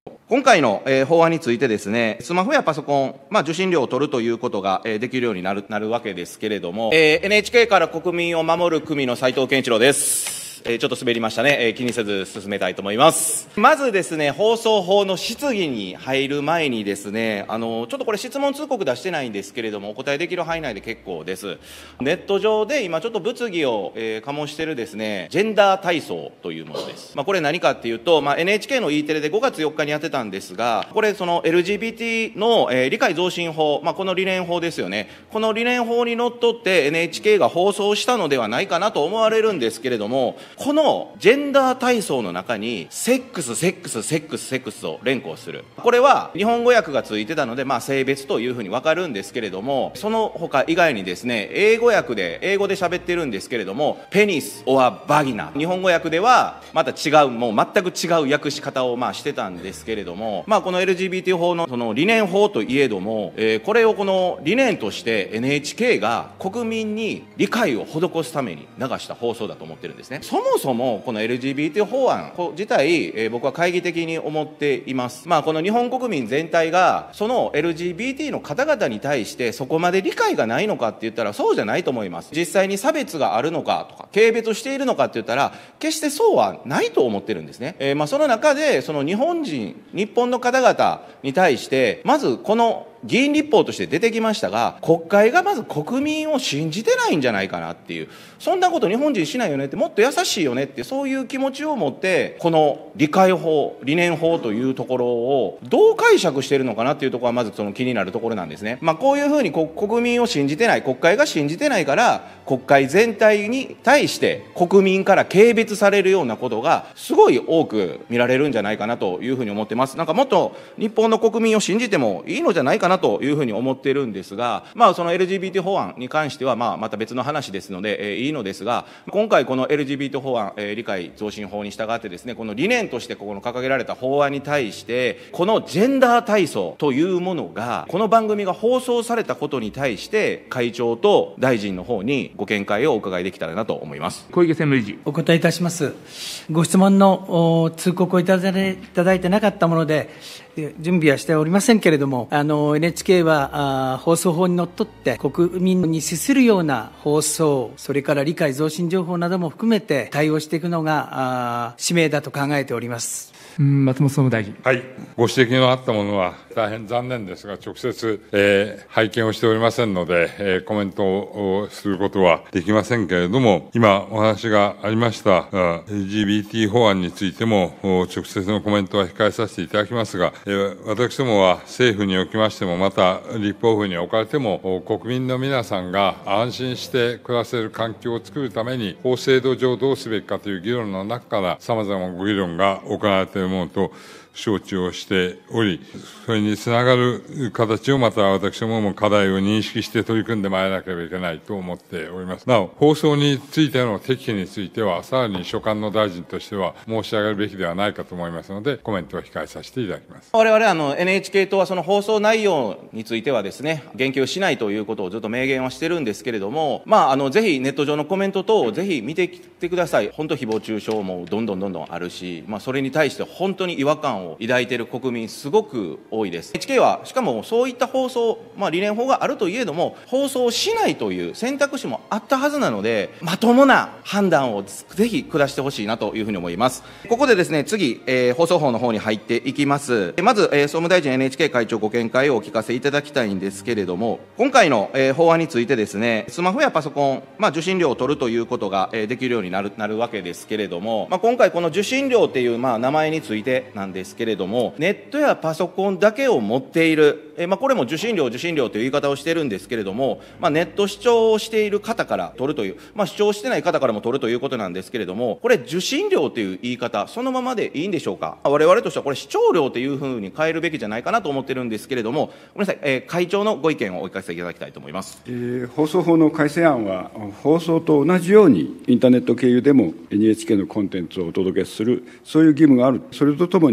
今回の法案についてですね、スマホやパソコン、受信料を取るということができるようになるわけですけれども、NHK から国民を守る組の斉藤健一郎です。ちょっと滑りましたね。気にせず進めたいと思います。まずですね、放送法の質疑に入る前にですね、ちょっとこれ質問通告出してないんですけれども、お答えできる範囲内で結構です。ネット上で今ちょっと物議を醸しているですね、ジェンダー体操というものです。これ何かっていうと、NHK の E テレで5月4日にやってたんですが、これその LGBT の理解増進法、この理念法ですよね。この理念法にのっとって NHK が放送したのではないかなと思われるんですけれども、このジェンダー体操の中にセックスを連呼する。これは日本語訳がついてたので、性別というふうに分かるんですけれども、その他以外にですね、英語で喋ってるんですけれども、ペニス or バギナ。日本語訳ではまた違う、もう全く違う訳し方をしてたんですけれども、この LGBT 法のその理念法といえども、これをこの理念として NHK が国民に理解を施すために流した放送だと思ってるんですね。そもそもこの LGBT 法案自体、僕は懐疑的に思っています。この日本国民全体がその LGBT の方々に対してそこまで理解がないのかって言ったらそうじゃないと思います。実際に差別があるのかとか軽蔑しているのかって言ったら決してそうはないと思ってるんですね。その中でその日本の方々に対してまずこの議員立法として出てきましたが、国会がまず国民を信じてないんじゃないかなっていう、そんなこと日本人しないよねって、もっと優しいよねって、そういう気持ちを持ってこの理解法、理念法というところをどう解釈しているのかなっていうところはまずその気になるところなんですね。こういうふうに国民を信じてない、国会が信じてないから国会全体に対して国民から軽蔑されるようなことがすごい多く見られるんじゃないかなというふうに思ってます。もっと日本の国民を信じてもいいのじゃないかなというふうに思っているんですが、その LGBT 法案に関してはまた別の話ですので、いいのですが、今回この LGBT 法案、理解増進法に従ってですね、この理念としてここの掲げられた法案に対してこのジェンダー体操というものがこの番組が放送されたことに対して会長と大臣の方にご見解をお伺いできたらなと思います。 小池専務理事。 お答えいたします。ご質問の通告をいただいてなかったもので準備はしておりませんけれども、NHK は放送法にのっとって国民に資するような放送、それから理解増進情報なども含めて対応していくのが使命だと考えております。 松本総務大臣。 はい、ご指摘のあったものは大変残念ですが、直接、拝見をしておりませんので、コメントをすることはできませんけれども、今お話がありました LGBT 法案についても直接のコメントは控えさせていただきますが、私どもは政府におきましても、また立法府におかれても、国民の皆さんが安心して暮らせる環境を作るために法制度上どうすべきかという議論の中からさまざまなご議論が行われているものと承知をしており、それにつながる形をまた私どもも課題を認識して取り組んでまいらなければいけないと思っております。なお、放送についての適否については、さらに所管の大臣としては申し上げるべきではないかと思いますので、コメントを控えさせていただきます。 我々NHK 党はその放送内容についてはですね、言及しないということをずっと明言はしてるんですけれども、ぜひネット上のコメント等をぜひ見てきてください。本当誹謗中傷もどんどんあるし、それに対して本当に違和感を抱いている国民すごく多いです。 NHK はしかもそういった放送、理念法があるといえども放送しないという選択肢もあったはずなので、まともな判断をぜひ下してほしいなというふうに思います。ここでですね、次、放送法の方に入っていきます。まず、総務大臣 NHK 会長ご見解をお聞かせいただきたいんですけれども、今回の、法案についてですね、スマホやパソコン、受信料を取るということが、できるようになるわけですけれども、今回この受信料っていう、名前についてなんですけれども、ネットやパソコンだけを持っている、これも受信料という言い方をしているんですけれども、ネット視聴をしている方から取るという、視聴してない方からも取るということなんですけれども、これ受信料という言い方そのままでいいんでしょうか。我々としてはこれ視聴料というふうに変えるべきじゃないかなと思ってるんですけれども、ごめんなさい、会長のご意見をお聞かせいただきたいと思います。 放送法の改正案は放送と同じようにインターネット経由でも NHK のコンテンツをお届けする、そういう義務がある。それとともに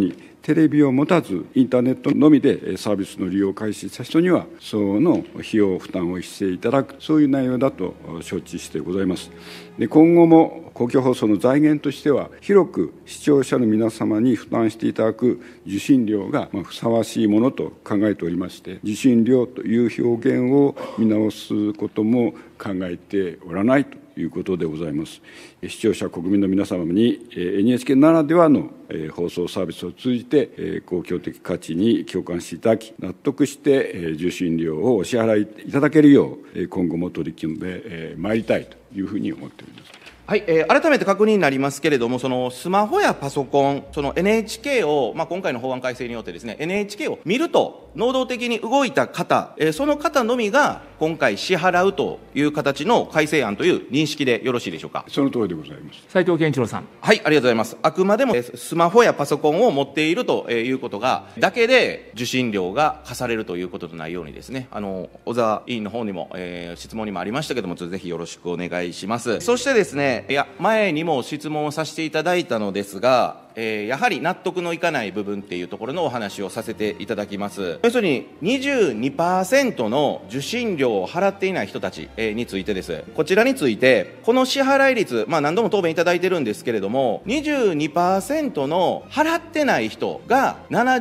テレビを持たず、インターネットのみでサービスの利用を開始した人には、相応の費用負担を一斉いただく、そういう内容だと承知してございます。で、今後も公共放送の財源としては、広く視聴者の皆様に負担していただく受信料がふさわしいものと考えておりまして、受信料という表現を見直すことも考えておらないということでございます。視聴者、国民の皆様に NHK ならではの放送サービスを通じて公共的価値に共感していただき、納得して受信料をお支払いいただけるよう、今後も取り組んでまいりたいというふうに思っております。 はい、改めて確認になりますけれども、そのスマホやパソコン、その NHK を、今回の法案改正によってですね、NHK を見ると能動的に動いた方、その方のみが今回支払うという形の改正案という認識でよろしいでしょうか。 その通りでございます。 斉藤健一郎さん。 はい、ありがとうございます。あくまでもスマホやパソコンを持っているということがだけで受信料が課されるということとないようにですね、小沢委員の方にも、質問にもありましたけども、ぜひよろしくお願いします。そしてですね、前にも質問をさせていただいたのですが、やはり納得のいかない部分っていうところのお話をさせていただきます。要するに 22% の受信料を払っていない人たちについてです。こちらについてこの支払い率、何度も答弁いただいてるんですけれども、 22% の払ってない人が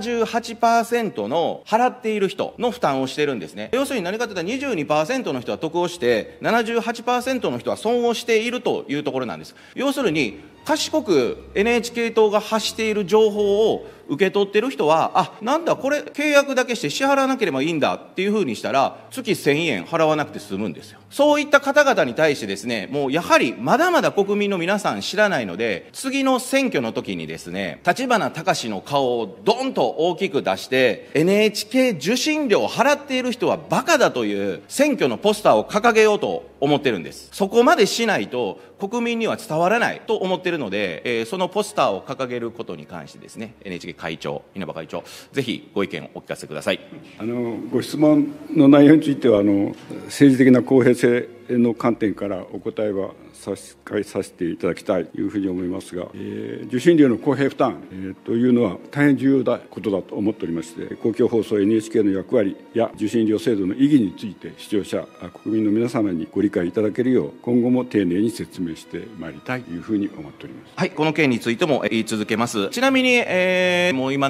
78% の払っている人の負担をしてるんですね。要するに何かというと 22% の人は得をして 78% の人は損をしているというところなんです。要するに賢く NHK 党が発している情報を受け取ってる人は、なんだこれ契約だけして支払わなければいいんだっていうふうにしたら月1000円払わなくて済むんですよ。そういった方々に対してですね、もうやはりまだまだ国民の皆さん知らないので、次の選挙の時にですね、立花孝の顔をドンと大きく出して NHK 受信料を払っている人はバカだという選挙のポスターを掲げようと思ってるんです。そこまでしないと国民には伝わらないと思ってるので、そのポスターを掲げることに関してですね、 NHK 会長、稲葉会長、ぜひご意見をお聞かせください。 ご質問の内容については政治的な公平性の観点からお答えは差し支えさせていただきたいというふうに思いますが、受信料の公平負担、というのは大変重要なことだと思っておりまして、公共放送 NHK の役割や受信料制度の意義について視聴者、国民の皆様にご理解いただけるよう、今後も丁寧に説明してまいりたいというふうに思っております。 はい、この件についても言い続けます。ちなみに、もう今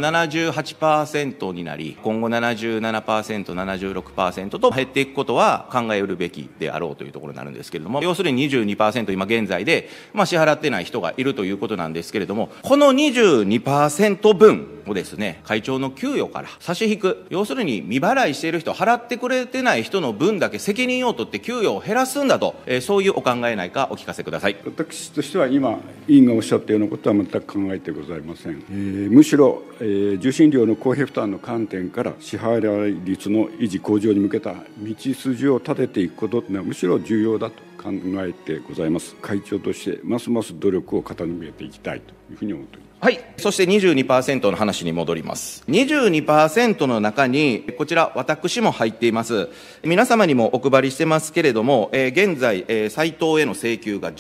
78% になり、今後 77%、76% と減っていくことは考えうるべきであろうというところになるんですけれども、要するに 22% 今現在で、支払ってない人がいるということなんですけれども、この 22% 分をですね、会長の給与から差し引く、要するに未払いしている人、払ってくれてない人の分だけ責任を取って給与を減らすんだと、そういうお考えないかお聞かせください。 私としては今委員がおっしゃったようなことは全く考えてございません。むしろ、受信料の公平負担の観点から支払い率の維持向上に向けた道筋を立てていくことというのはむしろ重要だと考えてございます。会長としてますます努力を傾けていきたいというふうに思っております。 はい。そして 22% の話に戻ります。22% の中に、こちら私も入っています。皆様にもお配りしてますけれども、現在、斉藤への請求が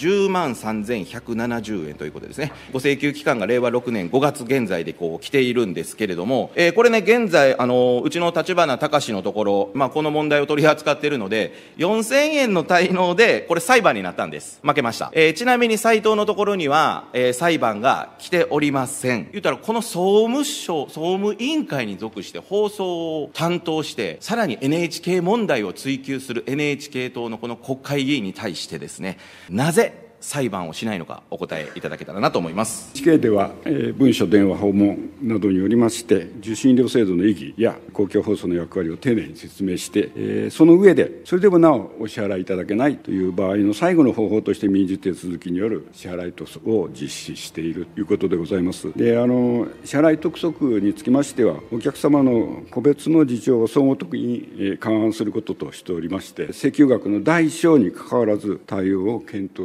103,170円ということですね。ご請求期間が令和6年5月現在で来ているんですけれども、これね、現在、うちの立花孝のところ、この問題を取り扱っているので、4000円の滞納で、これ裁判になったんです。負けました。ちなみに斉藤のところには、裁判が来ておりません。言ったらこの総務委員会に属して放送を担当して、さらに NHK 問題を追及する NHK 党のこの国会議員に対してですね、なぜ裁判をしないのかお答えいただけたらなと思います。 地形では、文書電話訪問などによりまして受信料制度の意義や公共放送の役割を丁寧に説明して、その上でそれでもなおお支払いいただけないという場合の最後の方法として民事手続きによる支払い督促を実施しているということでございます。で、支払い督促につきましてはお客様の個別の事情を総合的に勘案することとしておりまして、請求額の大小にかかわらず対応を検討しております。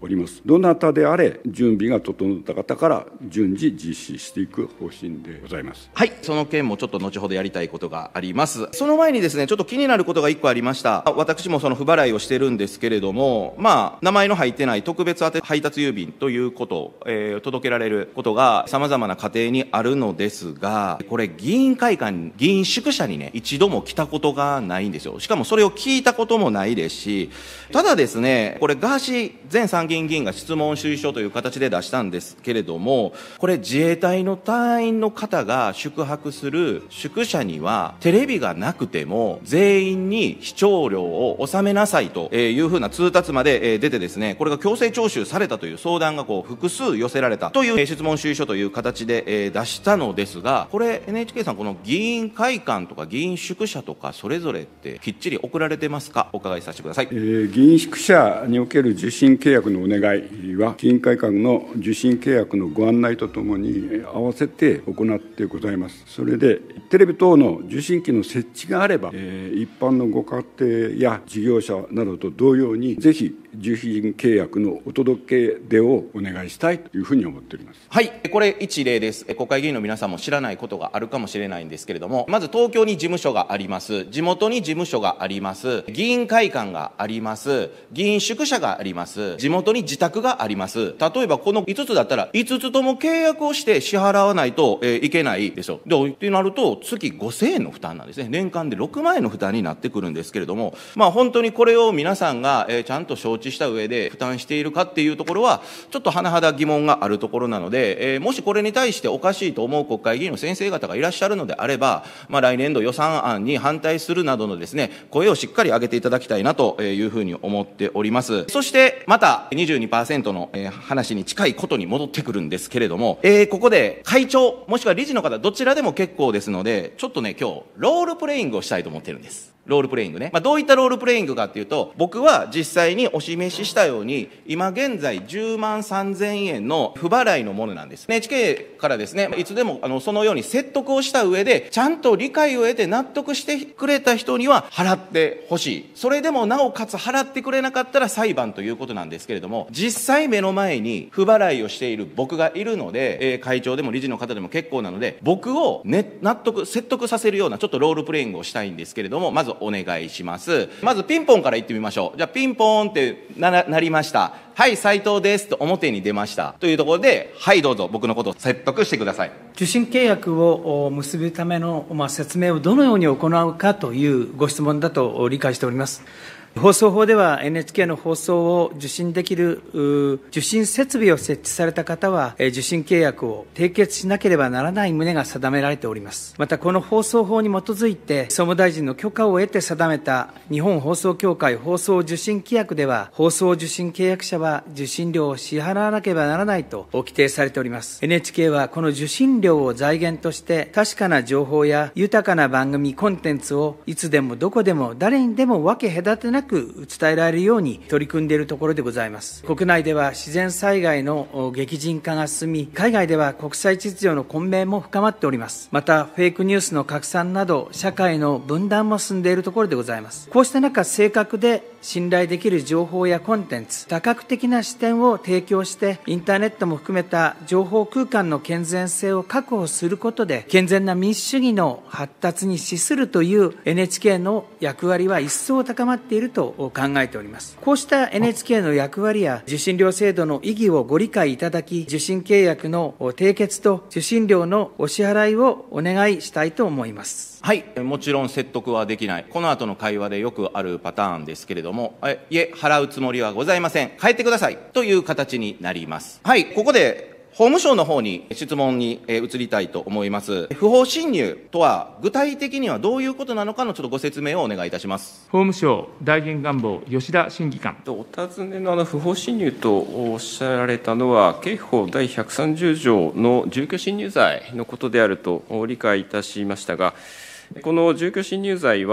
おります。どなたであれ、準備が整った方から順次実施していく方針でございます。 はい、その件もちょっと後ほどやりたいことがあります。その前にですね、ちょっと気になることが1個ありました。私もその不払いをしてるんですけれども、名前の入ってない特別配達郵便ということを、届けられることが様々な家庭にあるのですが、これ議員会館、議員宿舎にね、一度も来たことがないんですよ。しかもそれを聞いたこともないですし、ただですね、これガーシー前参議院議員が質問主意書という形で出したんですけれども、これ自衛隊の隊員の方が宿泊する宿舎にはテレビがなくても全員に視聴料を納めなさいというふうな通達まで出てですね、これが強制徴収されたという相談が複数寄せられたという質問主意書という形で出したのですが、これ NHK さん、この議員会館とか議員宿舎とかそれぞれってきっちり送られてますか、お伺いさせてください。 議員宿舎における受信契約のお願いは、議員会館の受信契約のご案内とともに合わせて行ってございます。それでテレビ等の受信機の設置があれば、一般のご家庭や事業者などと同様に、ぜひ受信契約のお届け出をお願いしたいというふうに思っております。 はい、これ一例です。国会議員の皆さんも知らないことがあるかもしれないんですけれども、まず東京に事務所があります、地元に事務所があります、議員会館があります、議員宿舎があります、地元に自宅があります。例えばこの5つだったら5つとも契約をして支払わないといけないでしょ。でってなると月5000円の負担なんですね。年間で6万円の負担になってくるんですけれども、本当にこれを皆さんがちゃんと承知した上で負担しているかっていうところはちょっと甚だ疑問があるところなので、もしこれに対しておかしいと思う国会議員の先生方がいらっしゃるのであれば、来年度予算案に反対するなどのですね、声をしっかり上げていただきたいなというふうに思っております。そしてまた 22% の話に近いことに戻ってくるんですけれども、ここで会長もしくは理事の方どちらでも結構ですので、ちょっとね今日ロールプレイングをしたいと思ってるんです。ロールプレイングね。どういったロールプレイングかっていうと、僕は実際にお示ししたように、今現在10万3000円の不払いのものなんです。NHK からですね、いつでもそのように説得をした上で、ちゃんと理解を得て納得してくれた人には払ってほしい。それでもなおかつ払ってくれなかったら裁判ということなんですけれども、実際目の前に不払いをしている僕がいるので、会長でも理事の方でも結構なので、僕を、説得させるようなちょっとロールプレイングをしたいんですけれども、まずお願いします。まずピンポンから言ってみましょう。じゃあピンポンってなりました。はい、斉藤ですと表に出ましたというところで、はいどうぞ僕のことを説得してください。 受信契約を結ぶための説明をどのように行うかというご質問だと理解しております。放送法では NHK の放送を受信できる受信設備を設置された方は受信契約を締結しなければならない旨が定められております。またこの放送法に基づいて総務大臣の許可を得て定めた日本放送協会放送受信規約では、放送受信契約者は受信料を支払わなければならないと規定されております。 NHK はこの受信料を財源として確かな情報や豊かな番組コンテンツをいつでもどこでも誰にでも分け隔てなく伝えられるように取り組んでいるところでございます。国内では自然災害の激甚化が進み、海外では国際秩序の混迷も深まっております。またフェイクニュースの拡散など社会の分断も進んでいるところでございます。こうした中、正確で信頼できる情報やコンテンツ、多角的な視点を提供してインターネットも含めた情報空間の健全性を確保することで健全な民主主義の発達に資するという NHK の役割は一層高まっていると考えております。こうした NHK の役割や受信料制度の意義をご理解いただき、受信契約の締結と受信料のお支払いをお願いしたいと思います。 はい、もちろん説得はできない。この後の会話でよくあるパターンですけれども、いえ、払うつもりはございません。帰ってください。という形になります。はい、ここで法務省の方に質問に移りたいと思います。不法侵入とは具体的にはどういうことなのかのちょっとご説明をお願いいたします。 法務省大臣官房吉田審議官。 お尋ねの不法侵入とおっしゃられたのは、刑法第130条の住居侵入罪のことであると理解いたしましたが、この住居侵入罪は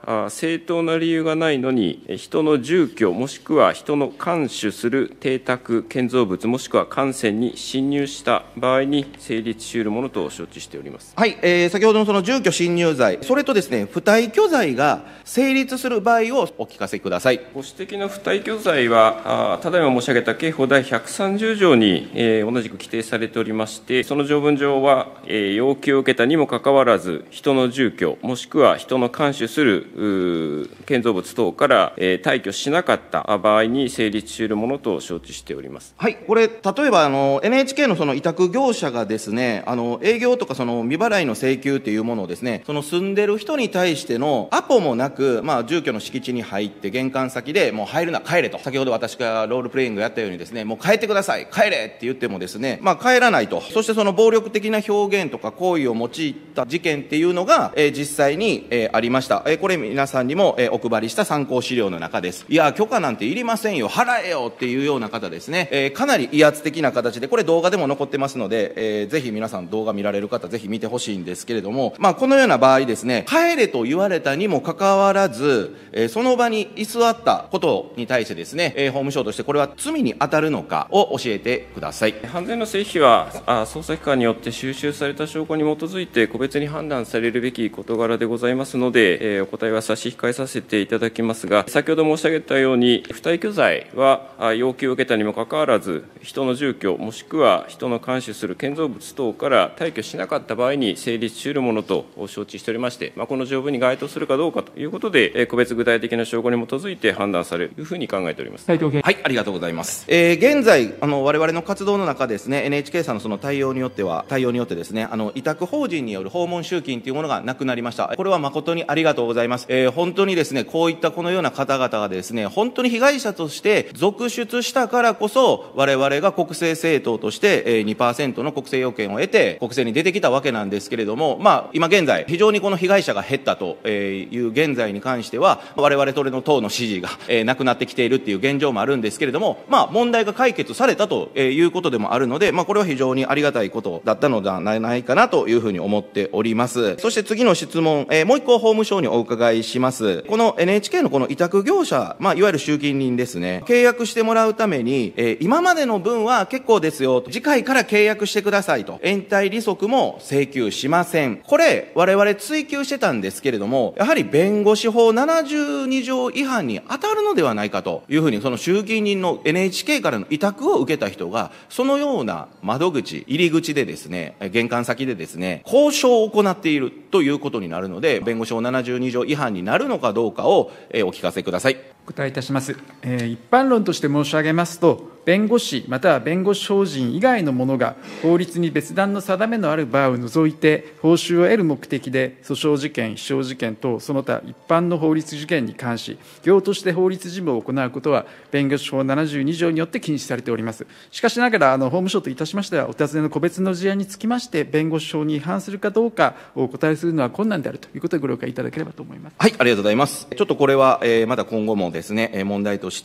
正当な理由がないのに、人の住居、もしくは人の監守する邸宅、建造物、もしくは艦船に侵入した場合に成立し得るものと承知しております。 はい、先ほどのその住居侵入罪、それとですね、不退去罪が成立する場合をお聞かせください。 ご指摘の不退去罪は、ただいま申し上げた刑法第130条に、同じく規定されておりまして、その条文上は、要求を受けたにもかかわらず、人の住居、もしくは人の監守する建造物等から、退去しなかった場合に成立し得るものと承知しております。 はい、これ、例えばNHK のその委託業者がですね、営業とかその未払いの請求というものをですね、その住んでる人に対してのアポもなく、住居の敷地に入って、玄関先でもう入るな、帰れと、先ほど私がロールプレイングやったようにですね、もう帰ってください、帰れって言ってもですね、帰らないと、そしてその暴力的な表現とか行為を用いた事件っていうのが、実際に、ありました。これ皆さんにも、お配りした参考資料の中です。いや、許可なんていりませんよ、払えよっていうような方ですね、かなり威圧的な形で、これ動画でも残ってますので、ぜひ皆さん動画見られる方、ぜひ見てほしいんですけれども、このような場合ですね、帰れと言われたにもかかわらず、その場に居座ったことに対してですね、法務省としてこれは罪に当たるのかを教えてください。 犯罪の成否は、捜査機関によって収集された証拠に基づいて個別に判断されるべき事柄でございますので、お答えは差し控えさせていただきますが、先ほど申し上げたように、不退去罪は要求を受けたにもかかわらず、人の住居、もしくは人の監守する建造物等から退去しなかった場合に成立し得るものと承知しておりまして、この条文に該当するかどうかということで、個別具体的な証拠に基づいて判断されるというふうに考えております。 斉藤健はい、ありがとうございます。現在、我々の活動の中ですね、NHK さんのその対応によってですね、委託法人による訪問集金というものがなくなりました。これは誠にありがとうございます。本当にですね、こういったこのような方々がですね、本当に被害者として続出したからこそ、我々が国政政党として、2% の国政要件を得て、国政に出てきたわけなんですけれども、今現在、非常にこの被害者が減ったという現在に関しては、我々の党の支持がなくなってきているっていう現状もあるんですけれども、問題が解決されたということでもあるので、これは非常にありがたいことだったのではないかなというふうに思っております。そして次の質問、もう一個法務省にお伺いします。この NHK のこの委託業者、いわゆる集金人ですね、契約してもらうために、今までの分は結構ですよ、次回から契約してくださいと、延滞利息も請求しません。これ、我々追及してたんですけれども、やはり弁護士法72条違反に当たるのではないかというふうに、その集金人の NHK からの委託を受けた人が、そのような窓口、入り口でですね、玄関先でですね、交渉を行っているということになるので、弁護士法72条違反になるのかどうかをお聞かせください。 お答えいたします。一般論として申し上げますと、弁護士または弁護士法人以外の者が法律に別段の定めのある場合を除いて報酬を得る目的で訴訟事件、非訟事件等その他一般の法律事件に関し業として法律事務を行うことは弁護士法72条によって禁止されております。しかしながら法務省といたしましては、お尋ねの個別の事案につきまして弁護士法に違反するかどうかをお答えするのは困難であるということでご了解いただければと思います。 はい、ありがとうございます。ちょっとこれは、また今後もですね、問題として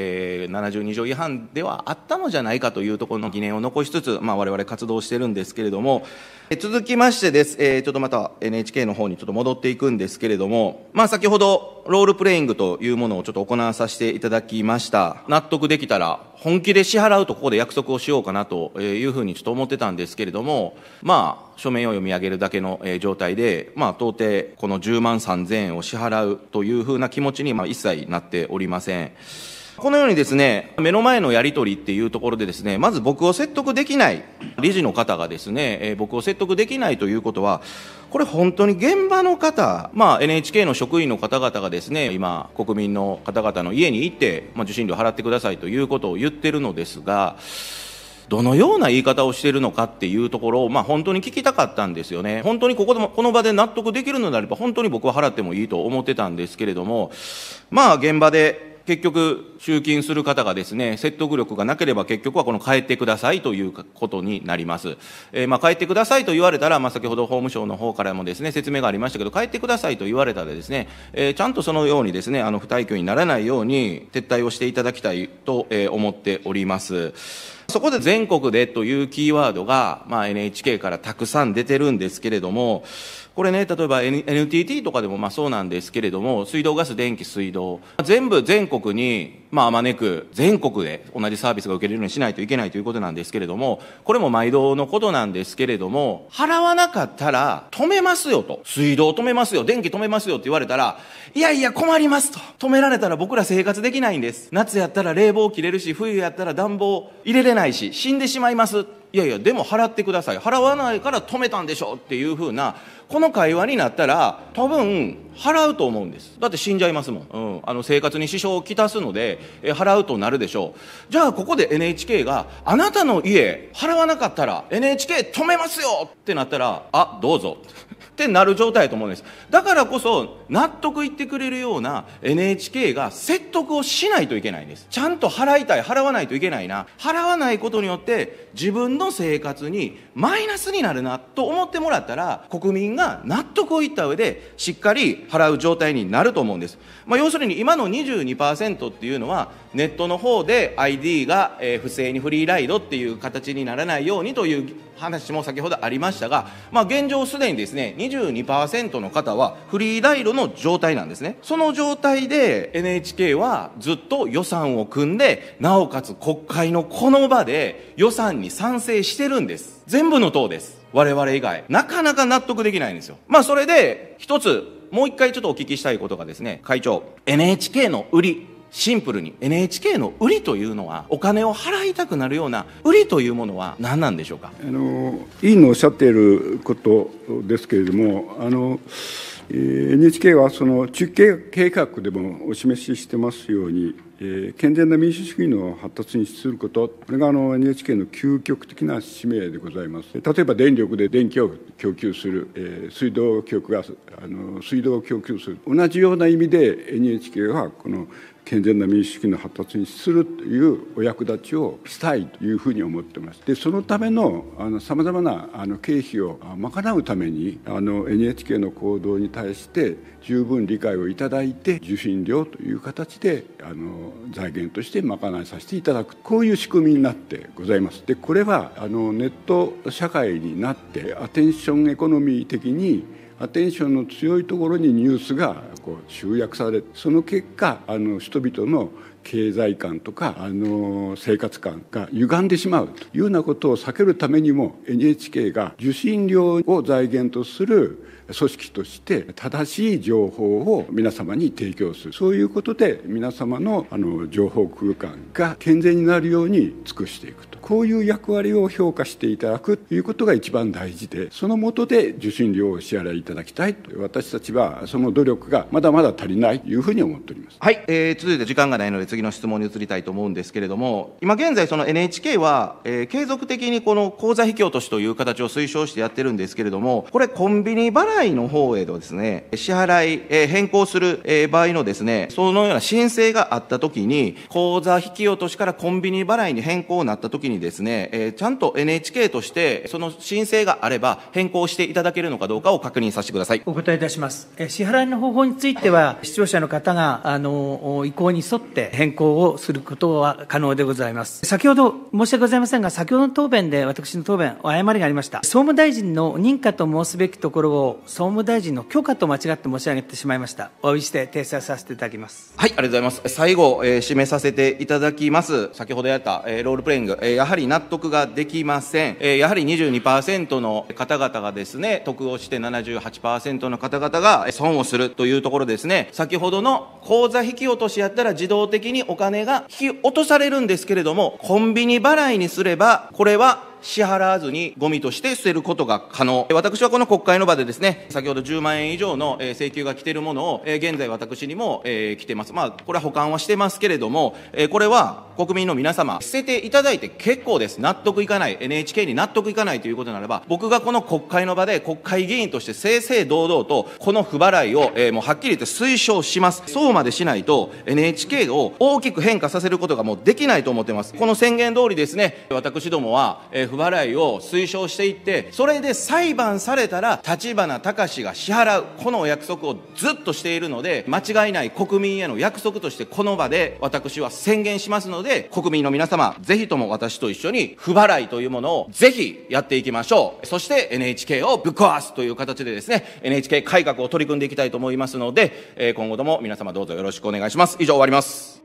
、72条違反ではあったのじゃないかというところの疑念を残しつつ、我々活動してるんですけれども、続きましてです、ちょっとまた NHK の方にちょっと戻っていくんですけれども、先ほどロールプレイングというものをちょっと行わさせていただきました。納得できたら本気で支払うとここで約束をしようかなというふうにちょっと思ってたんですけれども、書面を読み上げるだけの状態で、到底この10万3000円を支払うというふうな気持ちに一切なっておりません。このようにですね、目の前のやり取りっていうところでですね、まず僕を説得できない、理事の方がですね、僕を説得できないということは、これ本当に現場の方、NHK の職員の方々がですね、今、国民の方々の家に行って、受信料払ってくださいということを言ってるのですが、どのような言い方をしているのかっていうところを、本当に聞きたかったんですよね。本当にこの場で納得できるのであれば、本当に僕は払ってもいいと思ってたんですけれども、現場で、結局、集金する方がですね、説得力がなければ結局はこの帰ってくださいということになります。帰ってくださいと言われたら、先ほど法務省の方からもですね、説明がありましたけど、帰ってくださいと言われたらですね、ちゃんとそのようにですね、不退去にならないように撤退をしていただきたいと思っております。 そこで全国でというキーワードが、NHK からたくさん出てるんですけれども、これね、例えば NTT とかでもそうなんですけれども、水道、ガス、電気、水道、全部全国に、あまねく全国で同じサービスが受けれるようにしないといけないということなんですけれども、これも毎度のことなんですけれども、払わなかったら止めますよと。水道止めますよ、電気止めますよって言われたら、いやいや困りますと。止められたら僕ら生活できないんです。夏やったら冷房切れるし、冬やったら暖房入れれないし、死んでしまいます。いやいや、でも払ってください。払わないから止めたんでしょっていうふうな、この会話になったら、多分、払うと思うんです。だって死んじゃいますもん。生活に支障をきたすので、払うとなるでしょう。じゃあ、ここで NHK が、あなたの家、払わなかったら、NHK 止めますよってなったら、あ、どうぞ。ってなる状態だと思うんです。だからこそ納得いってくれるような NHK が説得をしないといけないんです。ちゃんと払いたい、払わないといけないな。払わないことによって自分の生活にマイナスになるなと思ってもらったら、国民が納得をいった上でしっかり払う状態になると思うんです。要するに今の 22% っていうのはネットの方で ID が不正にフリーライドっていう形にならないようにという話も先ほどありましたが、現状すでにですね 22% の方はフリーライドの状態なんですね。その状態で NHK はずっと予算を組んで、なおかつ国会のこの場で予算に賛成してるんです。全部の党です。我々以外なかなか納得できないんですよ。それで一つもう一回ちょっとお聞きしたいことがですね、会長、 NHK の売り、シンプルに NHK の売りというのは、お金を払いたくなるような売りというものは何なんでしょうか。 委員のおっしゃっていることですけれども、NHK はその中継計画でもお示ししてますように、健全な民主主義の発達に資すること、これがNHK の究極的な使命でございます。例えば電力で電気を供給する、水道局が水道を供給する、同じような意味で NHK はこの健全な民主主義の発達に資するというお役立ちをしたいというふうに思っています。でそのためのさまざまな経費を賄うためにNHK の行動に対して十分理解をいただいて、受信料という形で財源として賄いさせていただく、こういう仕組みになってございます。でこれはネット社会になってアテンションエコノミー的にアテンションの強いところにニュースが集約され、その結果人々の経済観とか生活観が歪んでしまうというようなことを避けるためにも、 NHK が受信料を財源とする組織として正しい情報を皆様に提供する、そういうことで皆様の情報空間が健全になるように尽くしていくと、こういう役割を評価していただくということが一番大事で、その下で受信料をお支払いいただきたいと、私たちはその努力がまだまだ足りないというふうに思っております。 はい、続いて時間がないので次の質問に移りたいと思うんですけれども、今現在その NHK は、継続的にこの口座引き落としという形を推奨してやってるんですけれども、これコンビニ払いの方へのですね、支払い、変更する、場合のですね、そのような申請があったときに、口座引き落としからコンビニ払いに変更になったときにですね、ちゃんと NHK としてその申請があれば変更していただけるのかどうかを確認させてください。 お答えいたします。支払いの方法については、視聴者の方が意向に沿って変更をすることは可能でございます。先ほど申し訳ございませんが、先ほどの答弁で私の答弁誤りがありました。総務大臣の認可と申すべきところを総務大臣の許可と間違って申し上げてしまいました。お詫びして訂正させていただきます。 はい、ありがとうございます。最後、締めさせていただきます。先ほどやった、ロールプレイング、やはり納得ができません。やはり 22% の方々がですね、得をして 78% の方々が損をするというところですね。先ほどの口座引き落としやったら自動的にお金が引き落とされるんですけれども、コンビニ払いにすれば、これは支払わずにゴミとして捨てることが可能。私はこの国会の場でですね、先ほど10万円以上の請求が来ているものを現在私にも来てます。これは保管はしてますけれども、これは国民の皆様捨てていただいて結構です。納得いかない、 NHK に納得いかないということならば、僕がこの国会の場で国会議員として正々堂々とこの不払いをもうはっきり言って推奨します。そうまでしないと NHK を大きく変化させることがもうできないと思っています。この宣言通りですね、私どもは不払いを推奨していって、それで裁判されたら立花孝が支払う、このお約束をずっとしているので、間違いない国民への約束としてこの場で私は宣言しますので、国民の皆様、ぜひとも私と一緒に不払いというものをぜひやっていきましょう。そして NHK をぶっ壊すという形でですね、 NHK 改革を取り組んでいきたいと思いますので、今後とも皆様どうぞよろしくお願いします。以上終わります。